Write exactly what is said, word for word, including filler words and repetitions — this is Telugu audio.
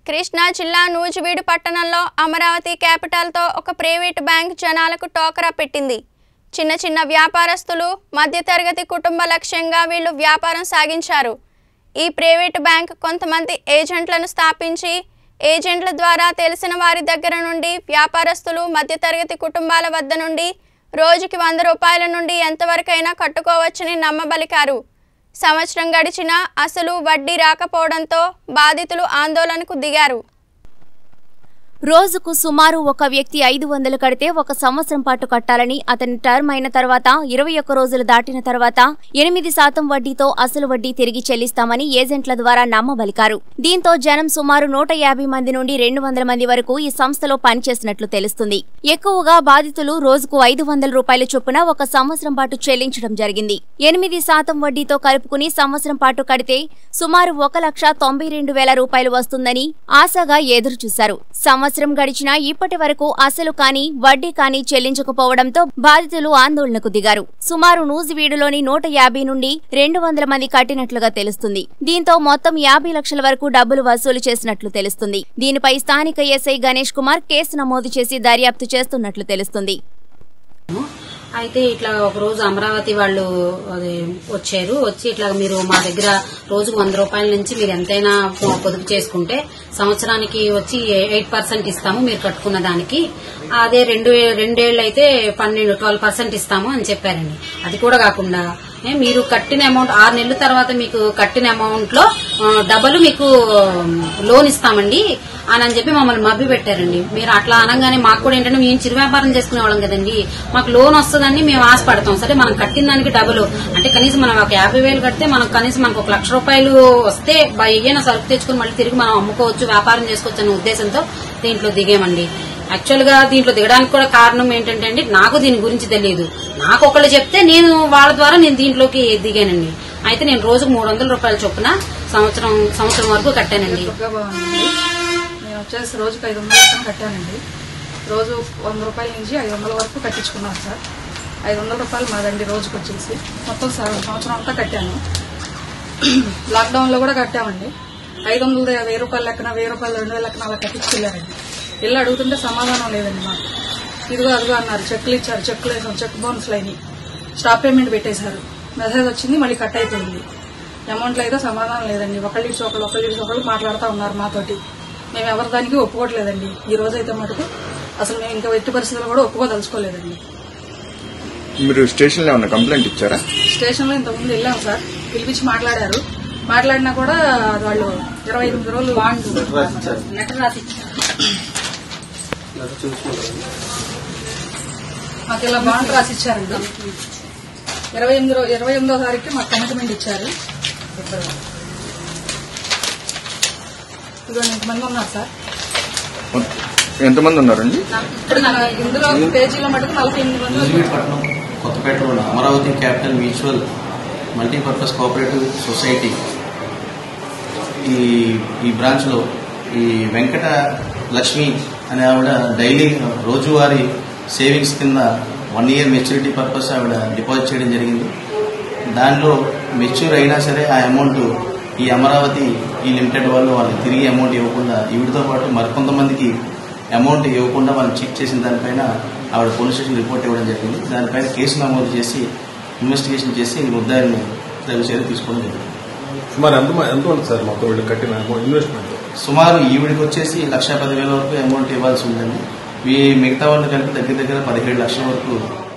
కృష్ణా జిల్లా నూజివీడు పట్టణంలో అమరావతి క్యాపిటల్తో ఒక ప్రైవేట్ బ్యాంక్ జనాలకు టోకరా పెట్టింది. చిన్న చిన్న వ్యాపారస్తులు, మధ్యతరగతి కుటుంబ లక్ష్యంగా వీళ్ళు వ్యాపారం సాగించారు. ఈ ప్రైవేట్ బ్యాంక్ కొంతమంది ఏజెంట్లను స్థాపించి ఏజెంట్ల ద్వారా తెలిసిన వారి దగ్గర నుండి వ్యాపారస్తులు, మధ్యతరగతి కుటుంబాల వద్ద నుండి రోజుకి వంద రూపాయల నుండి ఎంతవరకైనా కట్టుకోవచ్చని నమ్మబలికారు. సంవత్సరం గడిచినా అసలు వడ్డీ రాకపోవడంతో బాధితులు ఆందోళనకు దిగారు. రోజుకు సుమారు ఒక వ్యక్తి ఐదు వందలు కడితే ఒక సంవత్సరం పాటు కట్టాలని, అతని టర్మ్ అయిన తర్వాత ఇరవై ఒక్క రోజులు దాటిన తర్వాత ఎనిమిది శాతం వడ్డీతో అసలు వడ్డీ తిరిగి చెల్లిస్తామని ఏజెంట్ల ద్వారా నమ్మబలికారు. దీంతో జనం సుమారు నూట యాభై మంది నుండి రెండు వందల మంది వరకు ఈ సంస్థలో పనిచేసినట్లు తెలుస్తుంది. ఎక్కువగా బాధితులు రోజుకు ఐదు వందల రూపాయల చొప్పున ఒక సంవత్సరం పాటు చెల్లించడం జరిగింది. ఎనిమిది శాతం వడ్డీతో కలుపుకుని సంవత్సరం పాటు కడితే సుమారు ఒక లక్ష తొంభై రెండు వేల రూపాయలు వస్తుందని ఆశగా ఎదురుచూశారు. సంవత్సరం గడిచినా ఇప్పటి వరకు అసలు కానీ వడ్డీ కానీ చెల్లించకపోవడంతో బాధితులు ఆందోళనకు దిగారు. సుమారు నూజివీడులోని నూట యాభై నుండి రెండు వందల మంది కట్టినట్లుగా తెలుస్తుంది. దీంతో మొత్తం యాభై లక్షల వరకు డబ్బులు వసూలు చేసినట్లు తెలుస్తుంది. దీనిపై స్థానిక ఎస్ఐ గణేష్ కుమార్ కేసు నమోదు చేసి దర్యాప్తు చేస్తున్నట్లు తెలుస్తుంది. అయితే ఇట్లా ఒక రోజు అమరావతి వాళ్ళు వచ్చారు. వచ్చి ఇట్లా మీరు మా దగ్గర రోజుకు వంద రూపాయల నుంచి మీరు ఎంతైనా పొదుపు చేసుకుంటే సంవత్సరానికి వచ్చి ఎయిట్ పర్సెంట్ ఇస్తాము మీరు కట్టుకున్న దానికి. అదే రెండు రెండేళ్లు అయితే పన్నెండు ట్వెల్వ్ పర్సెంట్ ఇస్తాము అని చెప్పారండి. అది కూడా కాకుండా మీరు కట్టిన అమౌంట్ ఆరు నెలల తర్వాత మీకు కట్టిన అమౌంట్ లో డబుల్ మీకు లోన్ ఇస్తామండి అని అని చెప్పి మమ్మల్ని మభ్య పెట్టారండి. మీరు అట్లా అనగానే మాకు కూడా ఏంటంటే మేము చిరు వ్యాపారం చేసుకునే వాళ్ళం కదండి, మాకు లోన్ వస్తుందని మేము ఆశపడతాం. సరే మనం కట్టిన దానికి డబుల్ అంటే కనీసం మనం ఒక యాభై వేలు కడితే మనకు కనీసం మనకు ఒక లక్ష రూపాయలు వస్తే ఏదైనా సరుకు తెచ్చుకుని మళ్ళీ తిరిగి మనం అమ్ముకోవచ్చు, వ్యాపారం చేసుకోవచ్చు అనే ఉద్దేశంతో దీంట్లో దిగామండి. యాక్చువల్ గా దీంట్లో దిగడానికి కూడా కారణం ఏంటంటే అండి, నాకు దీని గురించి తెలియదు. నాకు ఒకళ్ళు చెప్తే నేను వాళ్ళ ద్వారా నేను దీంట్లోకి దిగానండి. అయితే నేను రోజుకు మూడు వందల రూపాయల చొప్పున సంవత్సరం సంవత్సరం వరకు కట్టానండి. నేను వచ్చేసి రోజుకి ఐదు వందల రూపాయలు కట్టానండి. రోజు వంద రూపాయల నుంచి ఐదు వందల వరకు కట్టించుకున్నాను సార్. ఐదు వందల రూపాయలు మాదండి రోజుకి వచ్చేసి. మొత్తం సంవత్సరం అంతా కట్టాను. లాక్డౌన్ లో కూడా కట్టామండి. ఐదు వందల వెయ్యి రూపాయల లెక్కన, వెయ్యి రూపాయలు రెండు వేల లెక్కన అలా కట్టించుకెళ్లారండి. ఇల్లు అడుగుతుంటే సమాధానం లేదండి మాకు. ఇదిగో అదిగో అన్నారు, చెక్కులు ఇచ్చారు, చెక్కులు వేసాం, చెక్ బౌన్స్లు అయినాయి, స్టాప్ పేమెంట్ పెట్టేశారు, మెసేజ్ వచ్చింది, మళ్ళీ కట్ అయిపోయింది. అమౌంట్లో అయితే సమాధానం లేదండి. ఒకళ్ళు ఇచ్చి ఒకళ్ళు ఒకళ్ళు ఇచ్చి ఒకళ్ళు మాట్లాడుతూ ఉన్నారు మాతోటి. మేము ఎవరి దానికి ఒప్పుకోవట్లేదండి. ఈ రోజు అయితే మటుకు అసలు మేము ఇంకా ఎట్టి పరిస్థితులు కూడా ఒప్పుకోదలుచుకోలేదండి. మీరు స్టేషన్ లో ఏమన్నా కంప్లైంట్ ఇచ్చారా? స్టేషన్ లో ఇంతకుముందు వెళ్ళాము సార్, పిలిపించి మాట్లాడారు. మాట్లాడినా కూడా వాళ్ళు ఇరవై ఎనిమిది రోజులు బాండ్ లెటర్ రాసి మాకు ఇలా బాండ్ రాసి ఇచ్చారండి. ఇరవై ఎనిమిది ఇరవై ఎనిమిదో తారీఖు మాకు కమిట్మెంట్ ఇచ్చారు. ఇదిగో ఎంతమంది ఉన్నారు సార్? ఎంతమంది ఉన్నారండి? ఇప్పుడు ఇందులో పేజీలో మటుకు నలభై ఎనిమిది మంది. కొత్తపేటలో Amaravati capital mutual multipurpose cooperative society ఈ ఈ బ్రాంచ్ లో ఈ వెంకట లక్ష్మి అనే ఆవిడ డైలీ రోజువారీ సేవింగ్స్ కింద వన్ ఇయర్ మెచ్యూరిటీ పర్పస్ ఆవిడ డిపాజిట్ చేయడం జరిగింది. దానిలో మెచ్యూర్ అయినా సరే ఆ అమౌంట్ ఈ అమరావతి ఈ లిమిటెడ్ వాళ్ళు వాళ్ళకి తిరిగి అమౌంట్ ఇవ్వకుండా, వీటితో పాటు మరికొంతమందికి అమౌంట్ ఇవ్వకుండా వాళ్ళు చెక్ చేసిన దానిపైన ఆవిడ పోలీస్ స్టేషన్ రిపోర్ట్ ఇవ్వడం జరిగింది. దానిపైన కేసు నమోదు చేసి ఇన్వెస్టిగేషన్ చేసి ముద్దాయిని చర్య తీసుకోవడం జరిగింది. సుమారు ఎంత ఎంత సార్ మొత్తం వీళ్ళు కట్టిన ఇన్వెస్ట్మెంట్? సుమారు ఈవిడికి వచ్చేసి లక్ష పదివేల వరకు అమౌంట్ ఇవ్వాల్సి ఉందండి. మిగతా వాళ్ళు కలిపి దగ్గర దగ్గర పదిహేడు లక్షల వరకు